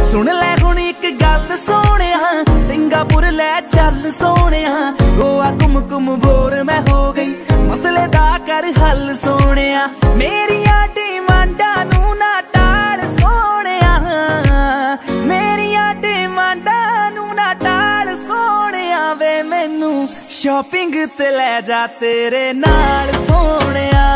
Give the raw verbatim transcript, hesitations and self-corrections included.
सुन लै हुण एक गल सोहणिया, सिंगापुर लै चल सोहणिया, गोवा घुम घुम बोर मैं हो गई, मसले दा कर हल सोहणिया, मेरिया डिमांडां नू ना टाल सोहणिया, मेरिया डिमांडां नू ना टाल सोहणिया, वे मैनू शॉपिंग ते लै जा तेरे नाल सोहणिया।